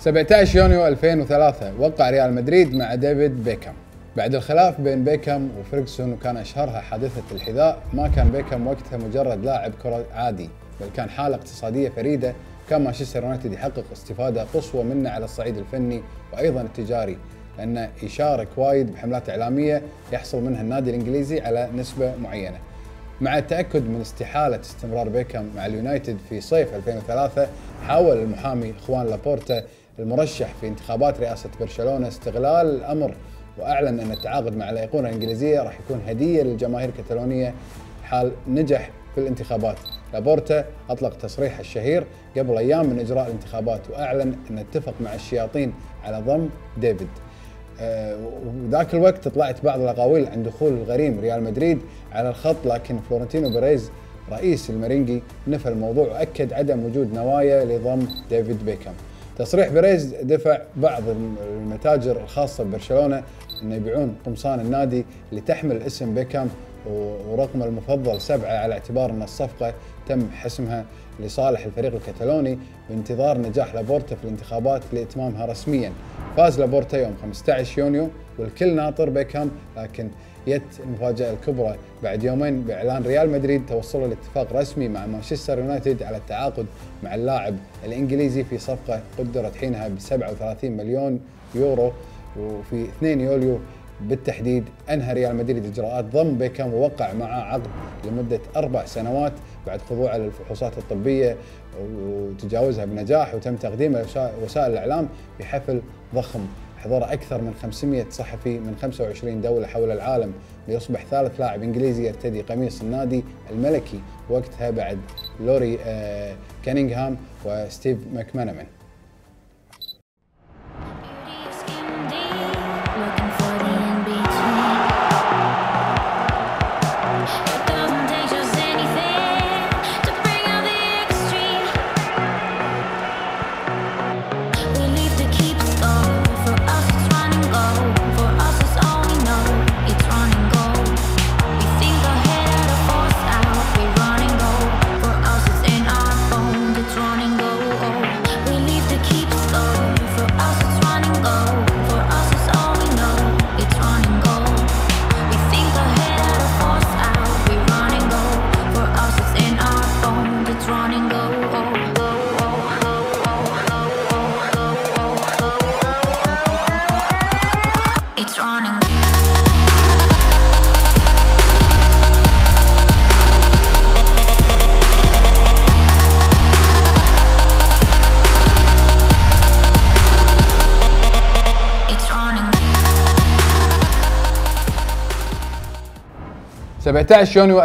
17 يونيو 2003 وقع ريال مدريد مع ديفيد بيكهام. بعد الخلاف بين بيكهام وفيرغسون وكان أشهرها حادثة الحذاء، ما كان بيكهام وقتها مجرد لاعب كرة عادي، بل كان حالة اقتصادية فريدة. كان مانشستر يونايتد يحقق استفادة قصوى منه على الصعيد الفني وأيضا التجاري، لأنه يشارك وايد بحملات إعلامية يحصل منها النادي الإنجليزي على نسبة معينة. مع التأكد من استحالة استمرار بيكهام مع اليونايتد في صيف 2003، حاول المحامي خوان لابورتا المرشح في انتخابات رئاسة برشلونة استغلال الأمر، وأعلن أن التعاقد مع الأيقونة الإنجليزية راح يكون هدية للجماهير الكتالونية حال نجح في الانتخابات. لابورتا أطلق تصريحه الشهير قبل أيام من إجراء الانتخابات، وأعلن أن اتفق مع الشياطين على ضم ديفيد. وذاك الوقت طلعت بعض الأقاويل عن دخول الغريم ريال مدريد على الخط، لكن فلورنتينو بيريز رئيس المرينجي نفى الموضوع وأكد عدم وجود نوايا لضم ديفيد بيكهام. تصريح بيريز دفع بعض المتاجر الخاصة ببرشلونة أن يبيعون قمصان النادي اللي تحمل اسم بيكهام ورقم المفضل 7، على اعتبار أن الصفقة تم حسمها لصالح الفريق الكتالوني بانتظار نجاح لابورتا في الانتخابات لإتمامها رسميا. فاز لابورتا يوم 15 يونيو والكل ناطر بيكهام، لكن جت المفاجأة الكبرى بعد يومين بإعلان ريال مدريد توصلوا لاتفاق رسمي مع مانشستر يونايتد على التعاقد مع اللاعب الإنجليزي في صفقة قدرت حينها ب 37 مليون يورو. وفي 2 يوليو بالتحديد أنهى ريال مدريد إجراءات ضم بيكهام ووقع معه عقد لمدة 4 سنوات بعد خضوعه للفحوصات الطبية وتجاوزها بنجاح، وتم تقديمه لوسائل الإعلام بحفل ضخم حضر أكثر من 500 صحفي من 25 دولة حول العالم، ليصبح ثالث لاعب إنجليزي يرتدي قميص النادي الملكي وقتها بعد لوري كانينغهام وستيف ماكمانامان. في 17 يونيو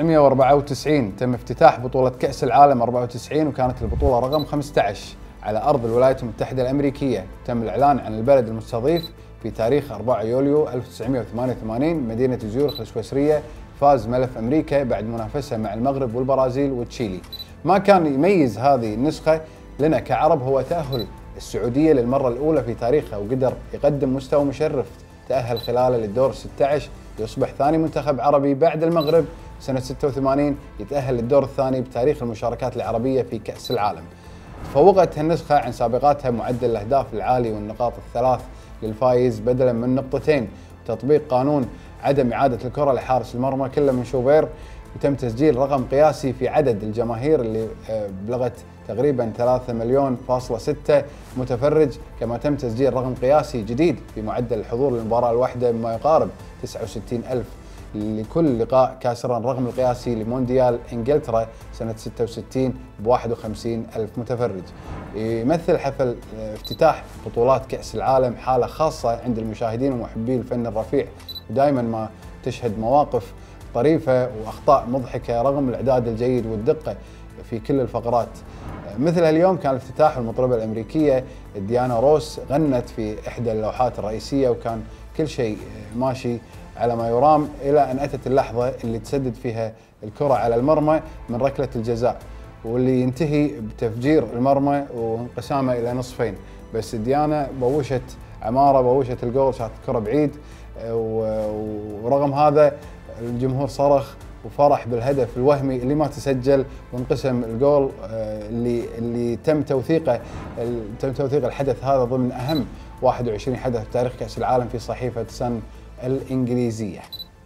1994 تم افتتاح بطولة كأس العالم 94، وكانت البطولة رقم 15 على أرض الولايات المتحدة الأمريكية. تم الإعلان عن البلد المستضيف في تاريخ 4 يوليو 1988 مدينة زيورخ السويسرية. فاز ملف أمريكا بعد منافسة مع المغرب والبرازيل وتشيلي. ما كان يميز هذه النسخة لنا كعرب هو تأهل السعودية للمرة الأولى في تاريخها، وقدر يقدم مستوى مشرف تأهل خلاله للدور 16، يصبح ثاني منتخب عربي بعد المغرب سنة 86 يتأهل للدور الثاني بتاريخ المشاركات العربية في كأس العالم. تفوقت هالنسخة عن سابقاتها معدل الأهداف العالي والنقاط الثلاث للفايز بدلا من نقطتين، وتطبيق قانون عدم إعادة الكرة لحارس المرمى كله من شوبير، وتم تسجيل رقم قياسي في عدد الجماهير اللي بلغت تقريبا 3 مليون فاصلة 6 متفرج، كما تم تسجيل رقم قياسي جديد في معدل الحضور للمباراة الواحدة بما يقارب 69 ألف لكل لقاء، كاسرا الرقم القياسي لمونديال إنجلترا سنة 66 ب 51 ألف متفرج. يمثل حفل افتتاح بطولات كأس العالم حالة خاصة عند المشاهدين ومحبي الفن الرفيع، ودائما ما تشهد مواقف طريفة وأخطاء مضحكة رغم الإعداد الجيد والدقة في كل الفقرات. مثل اليوم كان الافتتاح المطربة الأمريكية ديانا روس غنت في إحدى اللوحات الرئيسية، وكان كل شيء ماشي على ما يرام إلى أن أتت اللحظة اللي تسدد فيها الكرة على المرمى من ركلة الجزاء، واللي ينتهي بتفجير المرمى وانقسامه إلى نصفين. بس ديانا بوشت عمارة، بوشت الجول، شاطت الكرة بعيد، ورغم هذا الجمهور صرخ وفرح بالهدف الوهمي اللي ما تسجل، وانقسم الجول اللي تم توثيق الحدث هذا ضمن أهم 21 حدث في تاريخ كأس العالم في صحيفة سن الإنجليزية.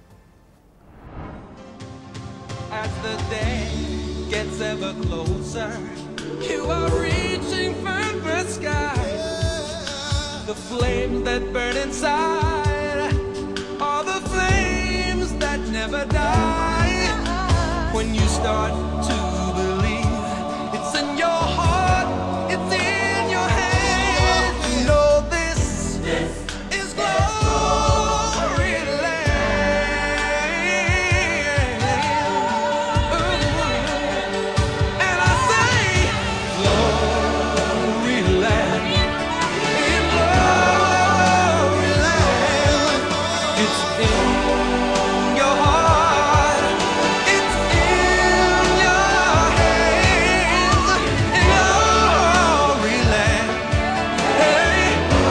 As the day gets ever closer, you are reaching for the sky. The flames that burn inside are the flames that never die. When you start to believe, it's in your heart, it's in your head. You know this is glory land. And I say, glory land. In glory land. It's in your heart. It's in your hands. In glory land. Hey,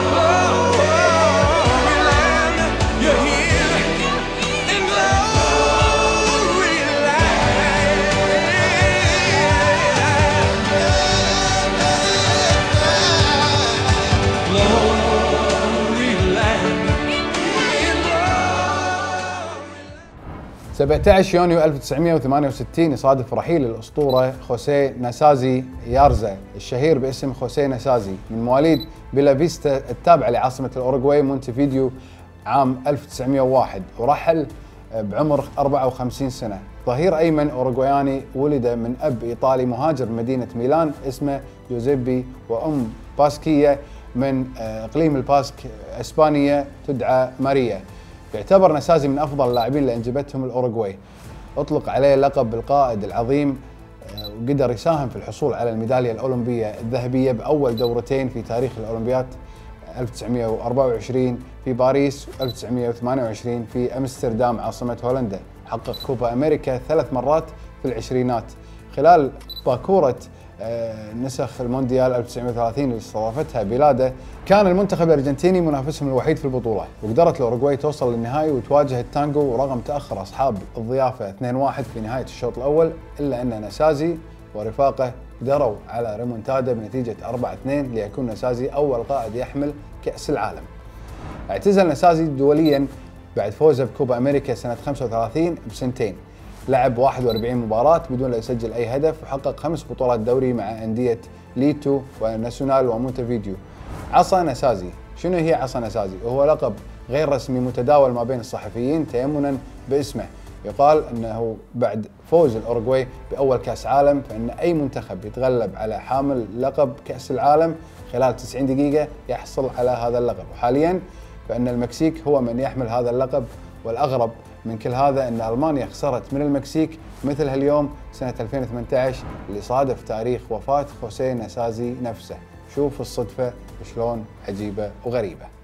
glory land. You're here in glory land. Glory land. In glory. 17 يونيو 1968 يصادف رحيل الأسطورة خوسيه ناسازي يارزا الشهير باسم خوسيه ناسازي من مواليد بيلا فيستا التابعة لعاصمة الأوروغواي مونتفيديو عام 1901، ورحل بعمر 54 سنة. ظهير أيمن أوروغواياني ولد من أب إيطالي مهاجر مدينة ميلان اسمه جوزيبي، وأم باسكية من إقليم الباسك إسبانية تدعى ماريا. يعتبر ناسازي من أفضل اللاعبين اللي أنجبتهم الأوروغواي. أطلق عليه لقب القائد العظيم، وقدر يساهم في الحصول على الميدالية الأولمبية الذهبية بأول دورتين في تاريخ الأولمبياد 1924 في باريس و1928 في أمستردام عاصمة هولندا. حقق كوبا أمريكا 3 مرات في العشرينات. خلال باكورة نسخ المونديال 1930 اللي استضافتها بلاده، كان المنتخب الأرجنتيني منافسهم الوحيد في البطولة، وقدرت الأوروغواي توصل للنهائي وتواجه التانغو رغم تأخر أصحاب الضيافة 2-1 في نهاية الشوط الأول، إلا أن ناسازي ورفاقه قدروا على ريمونتادا بنتيجة 4-2 ليكون ناسازي أول قائد يحمل كأس العالم. اعتزل ناسازي دوليا بعد فوزه بكوبا أمريكا سنة 35 بسنتين. لعب 41 مباراة بدون لا يسجل أي هدف، وحقق 5 بطولات دوري مع أندية ليتو وناسيونال ومونتفيديو. عصا ناسازي. شنو هي عصا ناسازي؟ وهو لقب غير رسمي متداول ما بين الصحفيين تيمنا باسمه. يقال أنه بعد فوز الأوروغواي بأول كأس عالم، فإن أي منتخب يتغلب على حامل لقب كأس العالم خلال 90 دقيقة يحصل على هذا اللقب. وحاليا فإن المكسيك هو من يحمل هذا اللقب، والأغرب من كل هذا أن ألمانيا خسرت من المكسيك مثل هاليوم سنة 2018 اللي صادف تاريخ وفاة خوسيه ناسازي نفسه. شوف الصدفة شلون عجيبة وغريبة.